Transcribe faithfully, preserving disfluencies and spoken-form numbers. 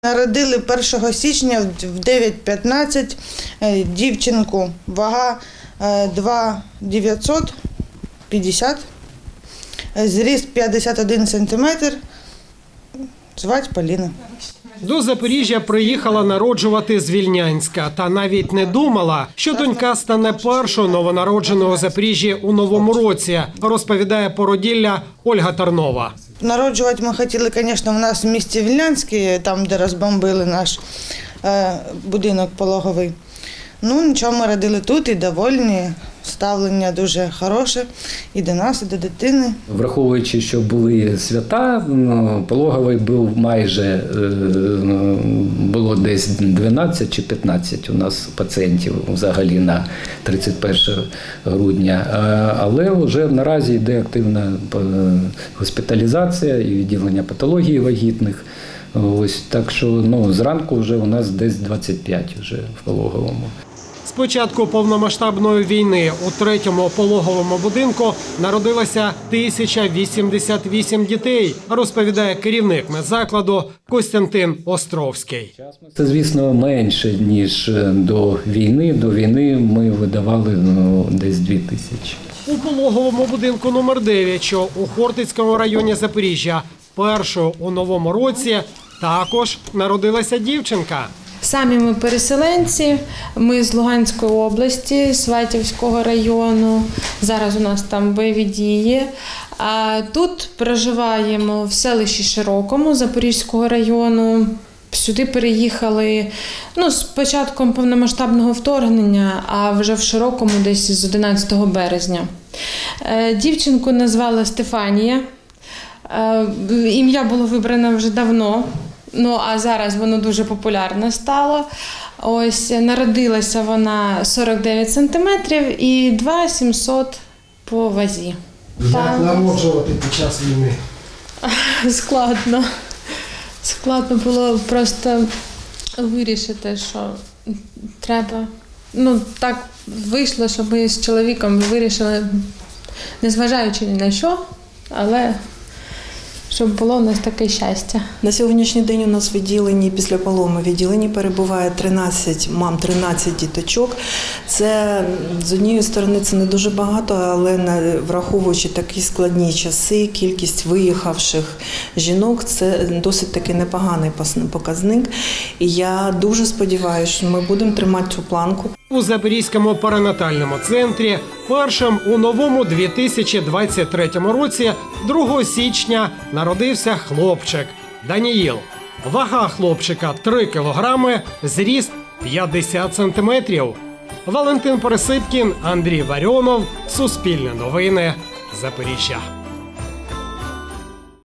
Народили першого січня в дев'ять п'ятнадцять дівчинку, вага два дев'ятсот п'ятдесят, зріст п'ятдесят один сантиметр, звати Поліна. До Запоріжжя приїхала народжувати з Вільнянська та навіть не думала, що донька стане першою новонародженою у Запоріжжі у новому році, розповідає породілля Ольга Тарнова. Народжувати ми хотіли, звісно, в нас в місті Вільнянське, там, де розбомбили наш е, будинок пологовий. Ну, нічого, ми родили тут і довольні. Ставлення дуже хороше і до нас, і до дитини. Враховуючи, що були свята, пологовий був майже, було десь дванадцять чи п'ятнадцять у нас пацієнтів взагалі на тридцять перше грудня. Але вже наразі йде активна госпіталізація і відділення патології вагітних. Ось, так що ну, зранку вже у нас десь двадцять п'ять вже в пологовому. З початку повномасштабної війни у третьому пологовому будинку народилося тисяча вісімдесят вісім дітей, розповідає керівник медзакладу Костянтин Островський. Це, звісно, менше, ніж до війни. До війни ми видавали ну, десь дві тисячі. У пологовому будинку номер дев'ять, що у Хортицькому районі Запоріжжя, першою у новому році, також народилася дівчинка. Самі ми переселенці, ми з Луганської області, Сватівського району, зараз у нас там бойові дії. А тут проживаємо в селищі Широкому Запорізького району. Сюди переїхали ну, з початком повномасштабного вторгнення, а вже в Широкому десь з одинадцятого березня. Дівчинку назвали Стефанія. Ім'я було вибрано вже давно. Ну, а зараз воно дуже популярне стало. Ось, народилася вона сорок дев'ять сантиметрів і два тисячі сімсот по вазі. Як народжувати під час війни? Складно. Складно було просто вирішити, що треба. Ну, так вийшло, що ми з чоловіком вирішили, незважаючи ні на що, але щоб було у нас таке щастя. На сьогоднішній день у нас в відділенні, після пологовому відділенні перебуває тринадцять мам, тринадцять діточок. Це, з однієї сторони, це не дуже багато, але враховуючи такі складні часи, кількість виїхавших жінок, це досить таки непоганий показник. І я дуже сподіваюся, що ми будемо тримати цю планку. У Запорізькому перинатальному центрі першим у новому дві тисячі двадцять третьому році, другого січня, народився хлопчик Даніїл. Вага хлопчика – три кілограми, зріст – п'ятдесят сантиметрів. Валентин Пересипкін, Андрій Варіонов, Суспільне новини, Запоріжжя.